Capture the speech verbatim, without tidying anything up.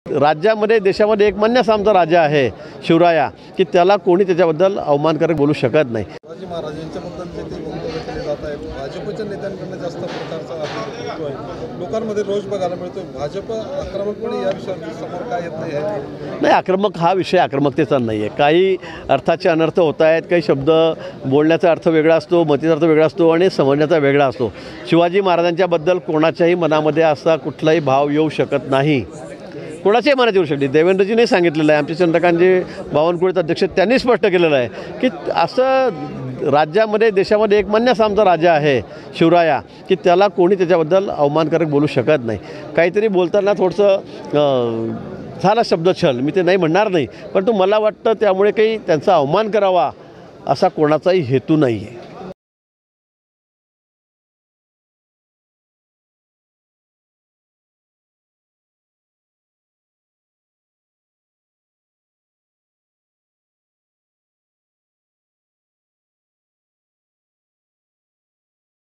राज्यामध्ये देशामध्ये एक मान्यच आमचा राजा आहे शिवराया, की त्याला कोणी त्याच्याबद्दल अवमानकारक बोलू शकत नाही। शिवाजी महाराज यांच्याबद्दल जे ते वक्तव्य केले जात आहेत, भाजपच्या नेत्यांकडून जास्त प्रकारचा होतो आहे, लोकांमध्ये रोष बघायला मिळतो। भाजप आक्रमकपणे या विषयावर समोर काय येत नाही आहे? नाही, आक्रमक हा विषय आक्रमकतेचा नाही आहे। काही अर्थाचे अनर्थ होत आहेत, काही शब्द बोलण्याचा अर्थ वेगळा असतो, मतीचा अर्थ वेगळा असतो आणि समजण्याचा वेगळा असतो। शिवाजी महाराजांच्याबद्दल कोणाच्याही मनामध्ये असा कुठलाही भाव येऊ शकत नाही, कोणाच्याही मनात येऊ शकते। देवेंद्रजीने सांगितलेलं आहे, आमचे चंद्रकांत जे बावनकुळेचे अध्यक्ष त्यांनी स्पष्ट केलेलं आहे की असं राज्यामध्ये देशामध्ये एक मान्यच आमचा राजा आहे शिवराया, की त्याला कोणी त्याच्याबद्दल अवमानकारक बोलू शकत नाही। काहीतरी बोलताना थोडंसं झाला शब्दछल, मी ते नाही म्हणणार नाही, परंतु मला वाटतं त्यामुळे काही त्यांचा अवमान करावा असा कोणाचाही हेतू नाही आहे।